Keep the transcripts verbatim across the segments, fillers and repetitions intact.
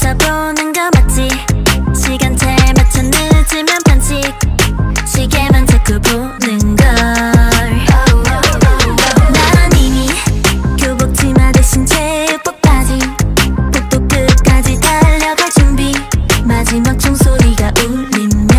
쳐다보는 거 맞지? 시간대 맞춰 늦으면 반칙. 시계만 자꾸 보는 걸. 난 이미 교복치마 대신 제육복 바지. 복도 끝까지 달려갈 준비. 마지막 종소리가 울리면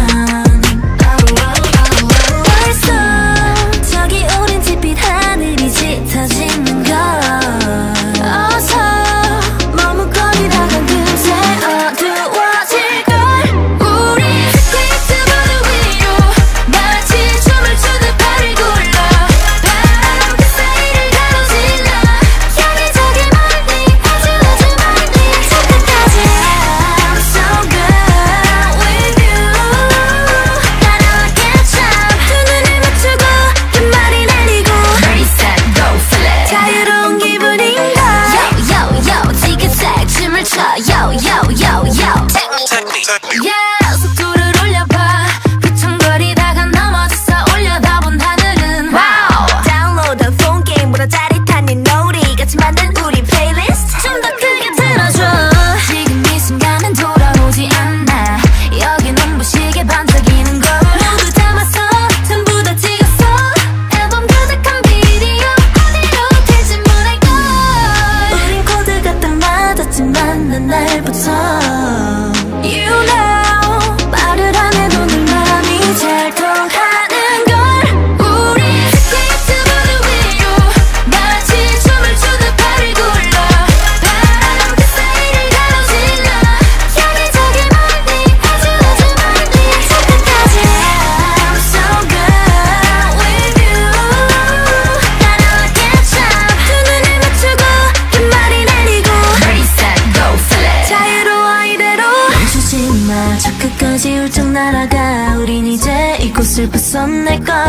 벌써 저기 오렌지빛 하늘이 짙어지는 걸. 어서 머뭇거리다간 금세 어두워질걸. 우리 스케이트보드 위로 마치 춤을 추듯 발을 굴러 바람 그 사이를 가로질러 향해 저기 멀리 아주 아주 멀리 저끝까지. I'm so good with you. 따라와 catch up. 두 눈을 맞추고 끝말이 날리고 Ready set go flip. 자유로운 기분인걸. Yo yo yo 지그재 춤을 춰 Yo yo yo yo Take me Yeah 속도를 올려봐. 휘청거리다가 넘어져서 올려다본 하늘은 Wow. Download the phone game보다 짜릿한 이 노래 같이 만든 우리 플레이리스트 좀 더 크게 틀어줘. 지금 이 순간은 돌아오지 않아. 여기 눈부시게 반짝이는 걸 모두 담았어. 전부 다 찍었어. 앨범 가득한 비디오 어디로 튈지 모를걸. 우린 코드가 딱 맞았지만 난 날부터 You know 말을 안 해도 늘 마음이 잘 통하는 걸. 우리 스케이트보드 위로 마치 춤을 추듯 발을 굴러 바람 그 사이를 가로질러 향해 저기 멀리 아주 아주 멀리 저끝까지. I'm so good with you. 따라와 catch up. 두 눈을 맞추고 끝말이 날리고 Ready set go flip. 자유로워 이대로 멈추지 마. 저 끝까지 훌쩍 날아가. 우린 이제 이곳을 벗어날 거야.